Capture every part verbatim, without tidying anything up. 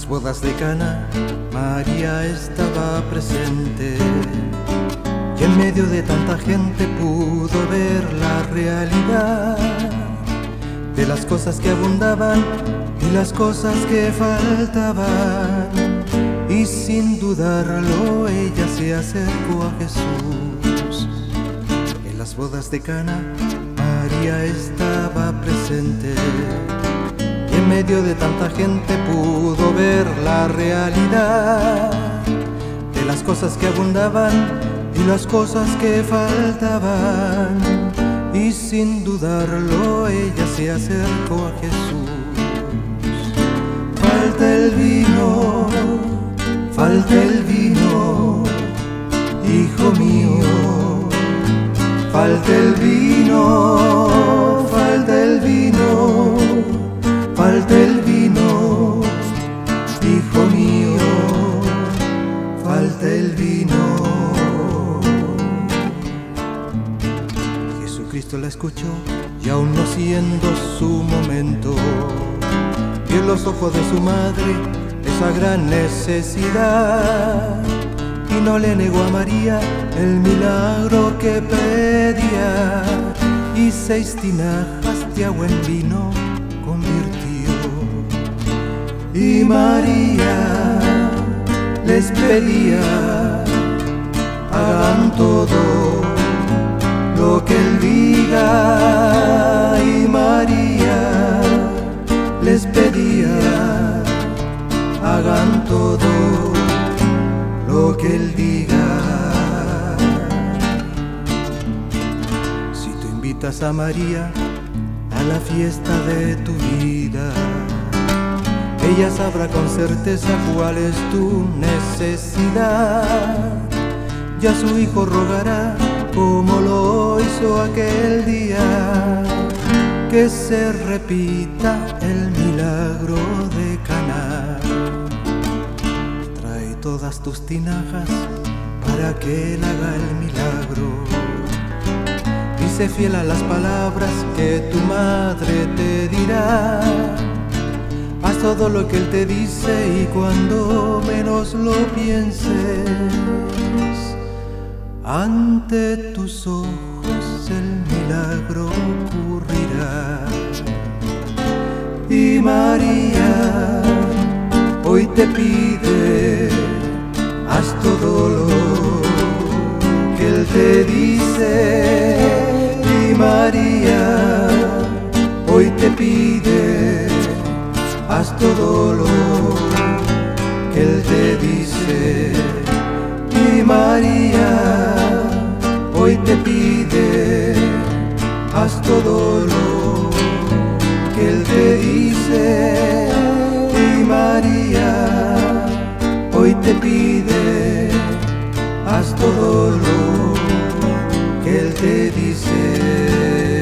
las bodas de Cana, María estaba presente, y en medio de tanta gente pudo ver la realidad de las cosas que abundaban y las cosas que faltaban. Y sin dudarlo ella se acercó a Jesús. En las bodas de Cana, María estaba presente, y en medio de tanta gente pudo ver la realidad de las cosas que abundaban y las cosas que faltaban. Y sin dudarlo ella se acercó a Jesús. Falta el vino, falta el vino, hijo mío. Falta el vino, falta el vino, falta el vino, hijo mío. Falta el vino. Jesucristo la escuchó y aún no siendo su momento, vio en los ojos de su madre esa gran necesidad, y no le negó a María el milagro que pedía, y seis tinajas de agua en vino convirtió. Y María les pedía: hagan todo lo que Él diga. Y María les pedía: hagan todo lo que Él diga. Si tú invitas a María a la fiesta de tu vida, ella sabrá con certeza cuál es tu necesidad, y a su hijo rogará como lo hizo aquel día, que se repita el milagro de Caná. Trae todas tus tinajas para que Él haga el milagro, y sé fiel a las palabras que tu madre te dirá. Haz todo lo que Él te dice, y cuando menos lo pienses, ante tus ojos el milagro ocurrirá. Y María hoy te pide: haz todo lo que Él te dice. Y María hoy te pide: haz todo lo que Él te dice. Y María hoy te pide: haz todo lo que Él te dice. Y María hoy te pide: haz todo lo que Él te dice.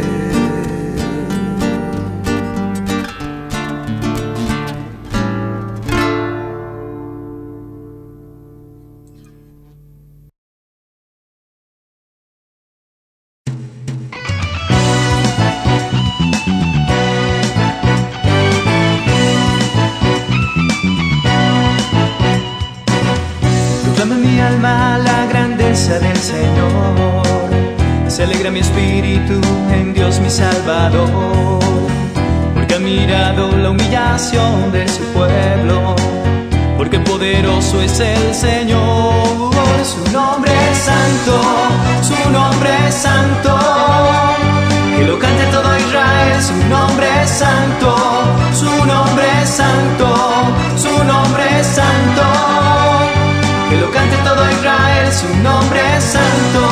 La grandeza del Señor, se alegra mi espíritu en Dios mi Salvador, porque ha mirado la humillación de su pueblo, porque poderoso es el Señor. Su nombre es santo, su nombre es santo, que lo cante todo Israel. Su nombre es santo, su nombre es santo, su nombre es santo, que lo cante todo Israel. Su nombre es santo.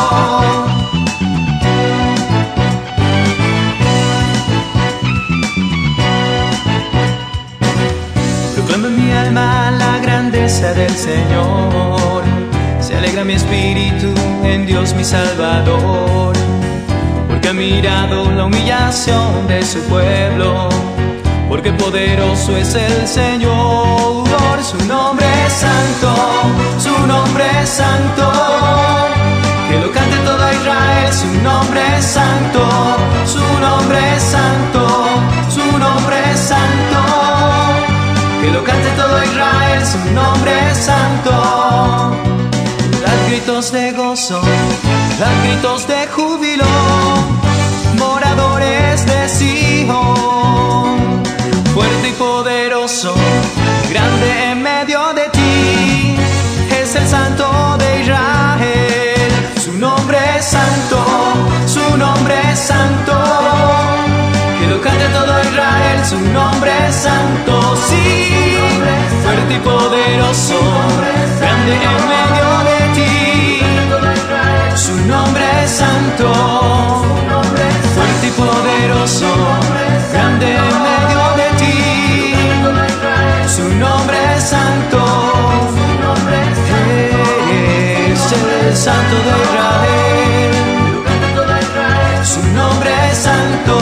Proclama mi alma la grandeza del Señor, se alegra mi espíritu en Dios mi Salvador, porque ha mirado la humillación de su pueblo, porque poderoso es el Señor. Su nombre es santo, su nombre es santo, que lo cante todo Israel. Su nombre es santo, su nombre es santo, su nombre es santo, que lo cante todo Israel. gritos de júbilo, moradores de Sion. Fuerte y poderoso, grande en medio de ti, es el Santo de Israel. Su nombre es santo, su nombre es santo. Que lo cante todo Israel, su nombre es santo, sí. Fuerte y poderoso, grande en medio de ti, su nombre es santo. Fuerte y poderoso, grande en medio de ti, su nombre es santo. Es el Santo de Israel, su nombre es santo.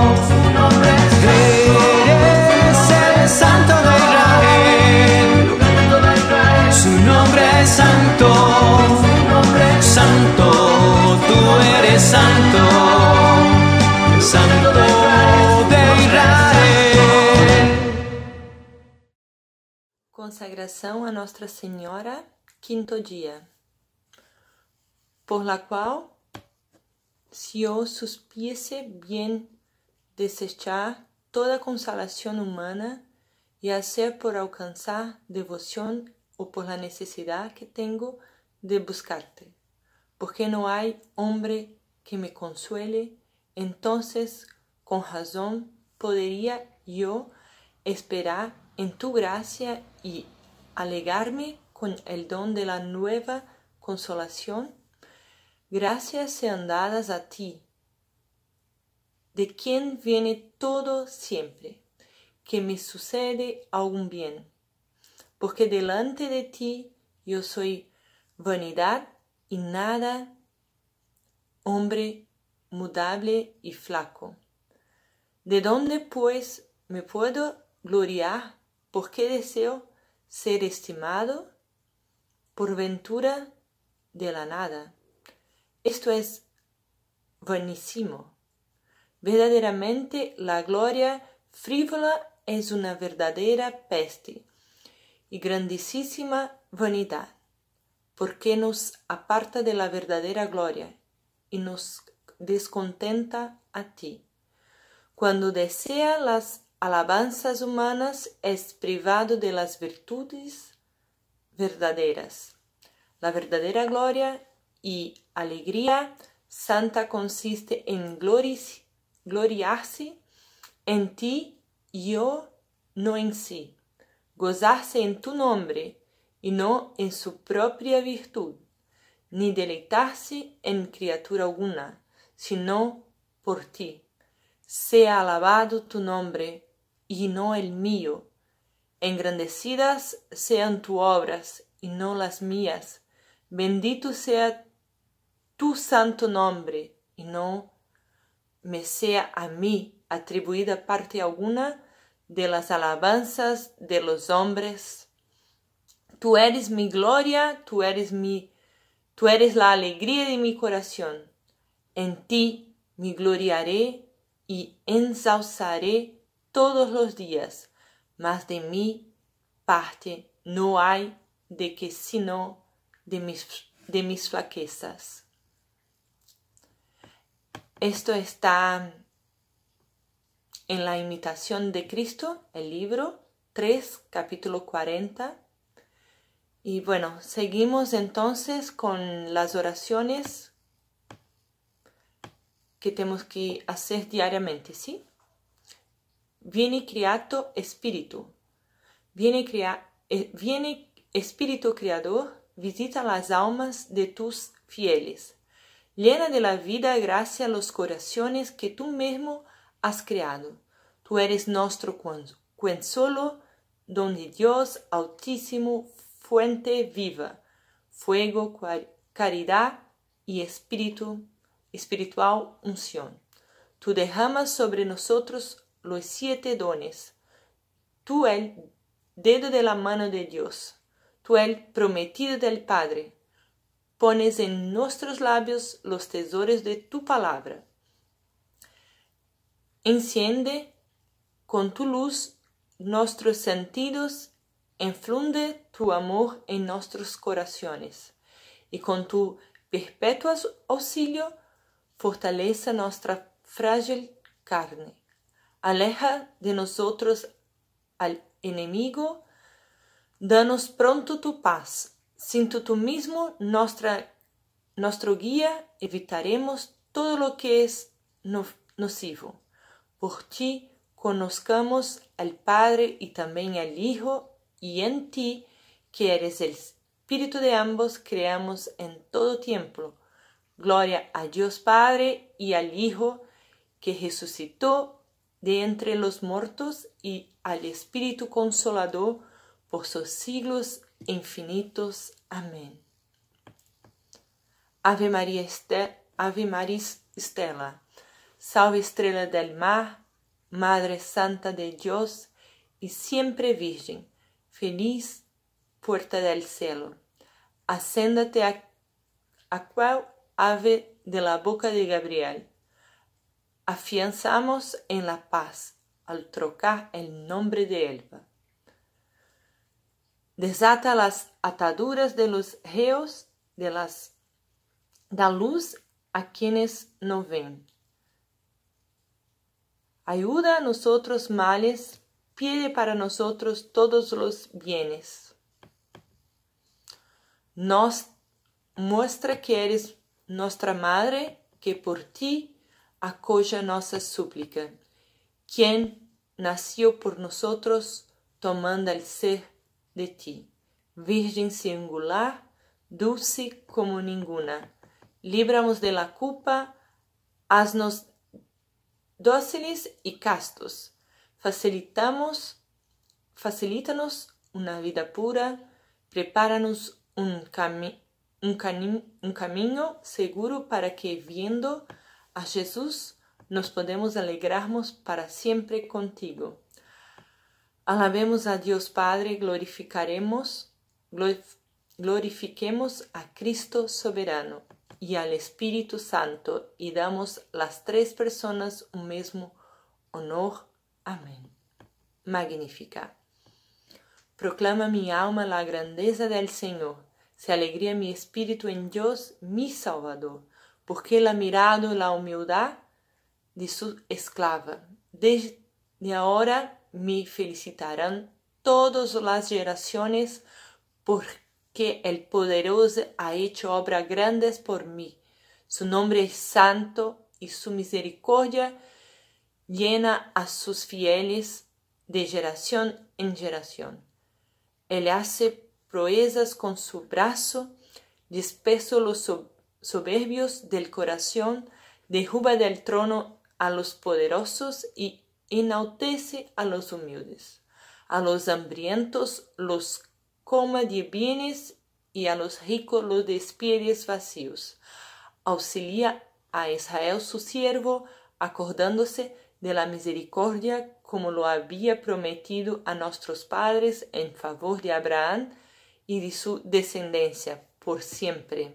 Es el Santo de Israel, su nombre es santo. Santo, tú eres santo, Santo de Israel. Consagração a Nossa Senhora, quinto dia, por la qual, se eu supiese bien desechar toda consolación humana y hacer por alcanzar devoción o por la necesidad que tengo de buscarte, porque no hay hombre que me consuele, entonces con razón podría yo esperar en tu gracia y alegrarme con el don de la nueva consolación. Gracias sean dadas a ti, de quien viene todo siempre, que me sucede algún bien, porque delante de ti yo soy vanidad y nada, hombre mudable y flaco. ¿De dónde pues me puedo gloriar? ¿Por qué deseo ser estimado? Por ventura de la nada. Esto es vanísimo. Verdaderamente la gloria frívola es una verdadera peste y grandísima vanidad, porque nos aparta de la verdadera gloria y nos descontenta a ti. Cuando desea las alabanzas humanas, es privado de las virtudes verdaderas. La verdadera gloria y alegría santa consiste en gloriarse gloriarse en ti y yo, no en sí, gozarse en tu nombre y no en su propia virtud, ni deleitarse en criatura alguna, sino por ti. Sea alabado tu nombre y no el mío. Engrandecidas sean tus obras y no las mías. Bendito sea tu santo nombre y no me sea a mí atribuida parte alguna de las alabanzas de los hombres. Tú eres mi gloria, tú eres mi, tú eres la alegría de mi corazón. En ti me gloriaré y ensalzaré todos los días, mas de mi parte no hay de que sino de mis, de mis flaquezas. Esto está en la imitación de Cristo, el libro tres, capítulo cuarenta. Y bueno, seguimos entonces con las oraciones que tenemos que hacer diariamente, ¿sí? Viene Creator Espíritu, viene, crea, eh, viene Espíritu Creador, visita las almas de tus fieles. Llena de la vida y gracia los corazones que tú mismo has creado. Tú eres nuestro consuelo, don de Dios Altísimo, fuente viva, fuego, caridad y espíritu, espiritual unción. Tú derramas sobre nosotros los siete dones. Tú el dedo de la mano de Dios. Tú el prometido del Padre. Pones en nuestros labios los tesoros de tu palabra. Enciende con tu luz nuestros sentidos, infunde tu amor en nuestros corazones, y con tu perpetuo auxilio, fortaleza nuestra frágil carne. Aleja de nosotros al enemigo, danos pronto tu paz. Siendo tú mismo nuestra, nuestro guía, evitaremos todo lo que es no, nocivo. Por ti conozcamos al Padre y también al Hijo, y en ti, que eres el Espíritu de ambos, creamos en todo tiempo. Gloria a Dios Padre y al Hijo, que resucitó de entre los muertos, y al Espíritu Consolador, por sus siglos infinitos. Amén. Ave María, Este Ave Maris Stella, salve estrella del mar, Madre Santa de Dios y siempre Virgen, feliz puerta del cielo. Ascéndate a, a cual ave de la boca de Gabriel. Afianzamos en la paz al trocar el nombre de Elba. Desata las ataduras de los reos, de las da luz a quienes no ven. Ayuda a nosotros males, pide para nosotros todos los bienes. Nos muestra que eres nuestra madre, que por ti acoja nuestra súplica. Quien nació por nosotros, tomando el ser de ti. Virgen singular, dulce como ninguna. Líbranos de la culpa, haznos dóciles y castos. Facilitamos, facilítanos una vida pura, prepáranos un, cami un, cami un camino seguro para que, viendo a Jesús, nos podemos alegrarnos para siempre contigo. Alabemos a Dios Padre, glorificaremos, glorif glorifiquemos a Cristo soberano y al Espíritu Santo, y damos las tres personas un mismo honor. Amén. Magnífica. Proclama mi alma la grandeza del Señor. Se alegra mi espíritu en Dios, mi Salvador, porque Él ha mirado la humildad de su esclava. Desde ahora me felicitarán todas las generaciones, porque el poderoso ha hecho obras grandes por mí. Su nombre es santo y su misericordia llena a sus fieles de generación en generación. Él hace proezas con su brazo, dispersa los soberbios del corazón, derruba del trono a los poderosos y enaltece a los humildes. A los hambrientos los coma de bienes y a los ricos los despide vacíos. Auxilia a Israel su siervo, acordándose de la misericordia, como lo había prometido a nuestros padres, en favor de Abraham y de su descendencia por siempre.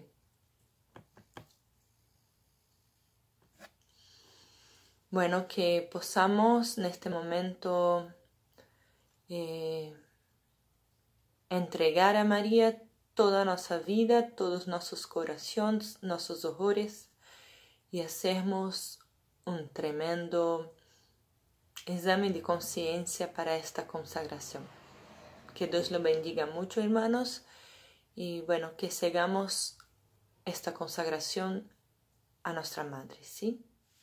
Bueno, que podamos en este momento eh, entregar a María toda nuestra vida, todos nuestros corazones, nuestros horrores, y hacemos un tremendo examen de conciencia para esta consagración. Que Dios lo bendiga mucho, hermanos, y bueno, que sigamos esta consagración a nuestra Madre, ¿sí?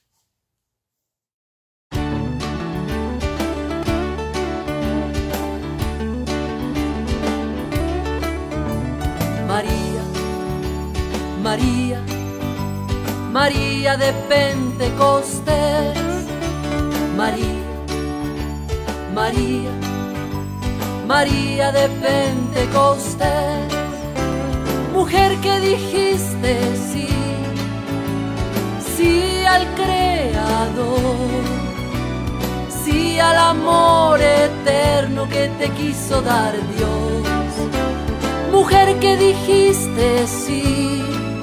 María, María, María de Pentecostés, María, María, María de Pentecostés, mujer que dijiste sí, sí al Creador, sí al amor eterno que te quiso dar Dios. Mujer que dijiste sí,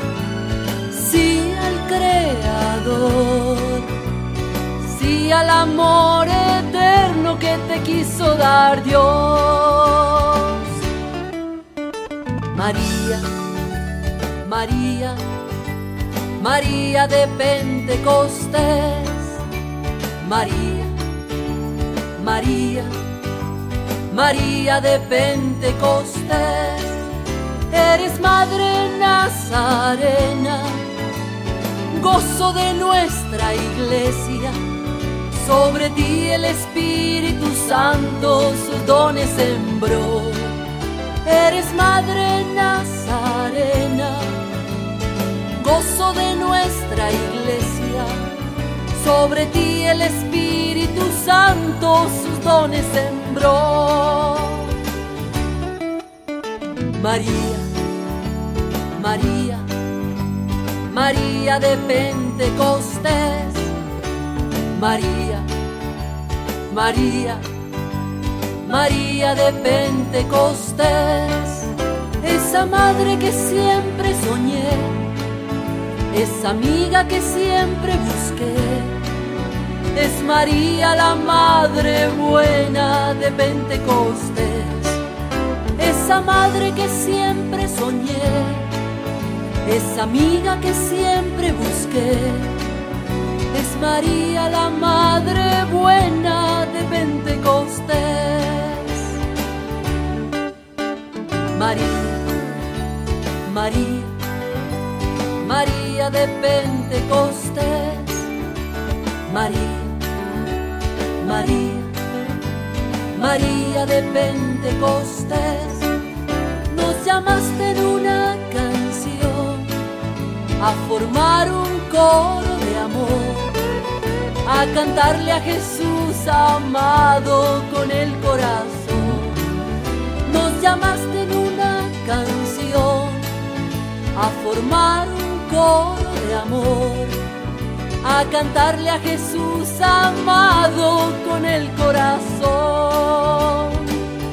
sí al Creador, sí al amor eterno que te quiso dar Dios. María, María, María de Pentecostés, María, María, María de Pentecostés, eres Madre Nazarena, gozo de nuestra iglesia, sobre ti el Espíritu Santo sus dones sembró. Eres Madre Nazarena, gozo de nuestra iglesia, sobre ti el Espíritu Santo sus dones sembró. María, María, María de Pentecostés, María, María, María de Pentecostés, esa madre que siempre soñé, esa amiga que siempre busqué, es María la Madre buena de Pentecostés, esa madre que siempre soñé, esa amiga que siempre busqué, es María la Madre buena de Pentecostés. María, María, María de Pentecostés, María, María, María de Pentecostés, nos llamaste en una canción a formar un coro de amor, a cantarle a Jesús amado con el corazón. Nos llamaste en una canción a formar un coro de amor, a cantarle a Jesús amado con el corazón.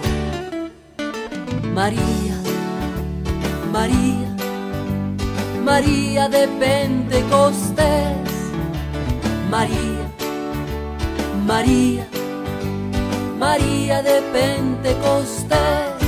María, María, María de Pentecostés, María, María, María de Pentecostés,